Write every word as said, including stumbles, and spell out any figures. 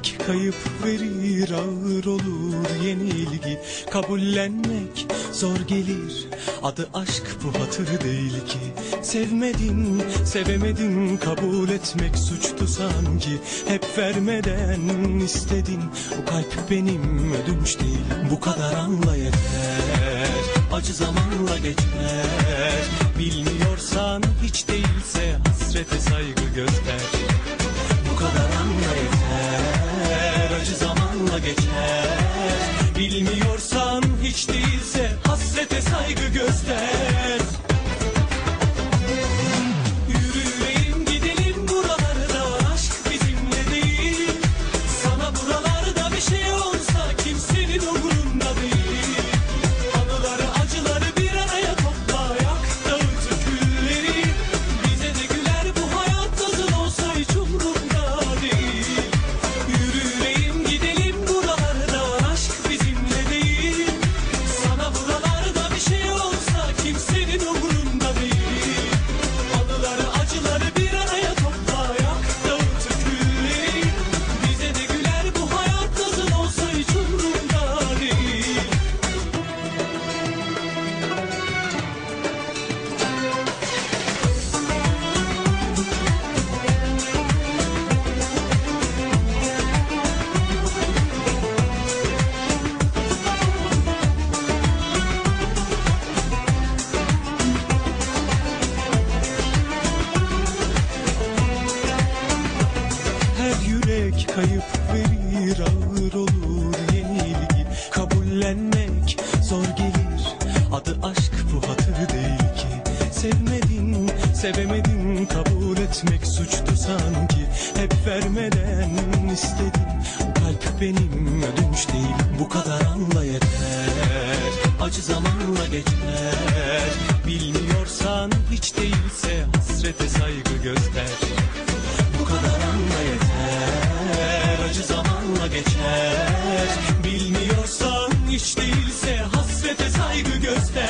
yürek kayıp verir, ağır olur yenilgi. Kabullenmek zor gelir, adı aşk bu hatır değil ki. Sevmedin, sevemedin, kabul etmek suçtu sanki. Hep vermeden istedin, bu kalp benim ödünç değil. Bu kadar anla yeter, acı zamanla geçer. Bilmiyorsan hiç değilse hasrete saygı göster. Bu kadar anla yeter, acı zamanla geçer. Bilmiyorsan hiç değilse hasrete saygı göster. Yürüyelim gidelim buralarda, aşk bizimle değil. Sana buralarda bir şey olsa kimsenin umurunda değil. Anıları acıları bir araya topla, yak dağıt külleri. Bize de güler bu hayat nasıl olsa hiç umurumda değil. Yürüyelim gidelim buralarda, aşk bizimle değil. Sana buralarda bir şey olsa kimsenin umurunda değil. Anıları acıları bir araya topla, yak dağıt külleri. Bize de güler bu hayat nasıl olsa hiç umurumda değil. Her yürek kayıp verir, ağır olur yenilgi. Kabullenmek zor gelir, adı aşk bu hatır değil ki. Sevmedin, sevemedin, kabul etmek suçtu sanki. Hep vermeden istedin, bu kalp benim ödünç değil. Bu kadar anla yeter, acı zamanla geçer. Bilmiyorsan hiç değilse hasrete saygı göster. Bu kadar anla yeter, acı zamanla geçer. Bilmiyorsan hiç değilse hasrete saygı göster.